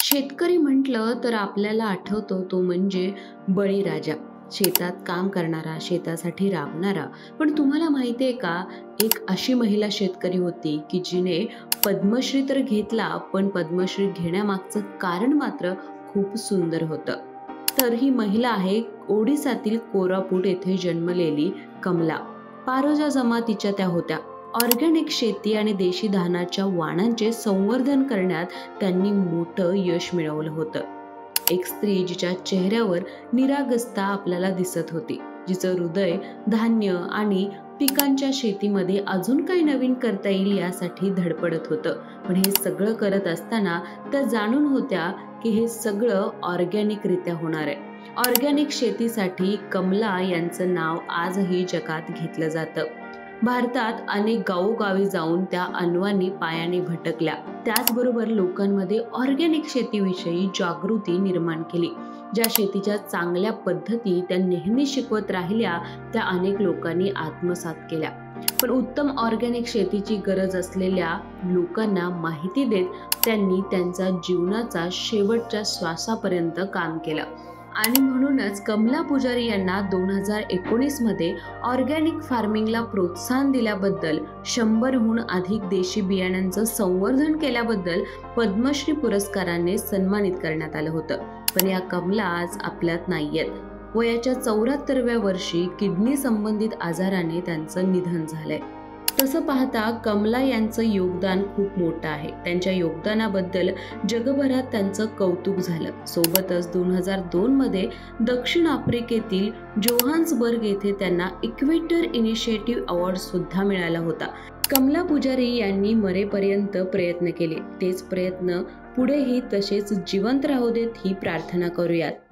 शेतकरी म्हटलं तर आपल्याला आठवतो तो म्हणजे बळीराजा. शेतात काम करणारा, शेतासाठी राबणारा. पण तुम्हाला माहिती आहे का, एक अशी महिला शेतकरी होती की जिने पद्मश्री तर घेतला, पण पद्मश्री घेण्यामागचं कारण मात्र खूप सुंदर होतं. तर ही महिला आहे ओडिसातील कोरापूट येथे जन्मलेली कमला. पारोजा जमातीच्या त्या होत्या. ऑर्गॅनिक शेती आणि देशी धानाच्या वाणांचे संवर्धन करण्यात त्यांनी मोठं यश मिळवलं होतं. एक स्त्री जिच्या चेहऱ्यावर निरागसता आपल्याला दिसत होती, जिचं हृदय धान्य आणि पिकांच्या शेतीमध्ये अजून काही नवीन करता येईल यासाठी धडपडत होतं. पण हे सगळं करत असताना त्या जाणून होत्या की हे सगळं ऑर्गॅनिक रित्या होणार आहे. ऑर्गॅनिक शेतीसाठी कमला यांचं नाव आजही जगात घेतलं जातं. भारतात अनेक गावोगावी जाऊन त्या अनवानी पायाने भटकल्या. त्याचबरोबर लोकांमध्ये ऑर्गॅनिक शेतीविषयी जागृती निर्माण केली. ज्या शेतीच्या चांगल्या पद्धती त्या नेहमी शिकवत राहिल्या, त्या अनेक लोकांनी आत्मसात केल्या. पण उत्तम ऑर्गॅनिक शेतीची गरज असलेल्या लोकांना माहिती देत त्यांनी त्यांचा जीवनाचा शेवटच्या श्वासापर्यंत काम केलं. आणि म्हणूनच कमला पुजारी यांना 2019 मध्ये ऑर्गॅनिक फार्मिंगला प्रोत्साहन दिल्याबद्दल, 100हून अधिक देशी बियाण्यांचं संवर्धन केल्याबद्दल पद्मश्री पुरस्काराने सन्मानित करण्यात आलं होतं. पण या कमला आज आपल्यात नाहीयेत. वयाच्या 74व्या वर्षी किडनी संबंधित आजाराने त्यांचं निधन झालंय. तसं पाहता कमला यांचं योगदान खूप मोठं आहे. त्यांच्या योगदानाबद्दल जगभरात त्यांचं कौतुक झालं. सोबतच 2002 मध्ये दक्षिण आफ्रिकेतील जोहान्सबर्ग येथे त्यांना इक्वेटर इनिशिएटिव्ह अवॉर्ड सुद्धा मिळाला होता. कमला पुजारी यांनी मरेपर्यंत प्रयत्न केले. तेच प्रयत्न पुढेही तसेच जिवंत राहू देत ही प्रार्थना करूयात.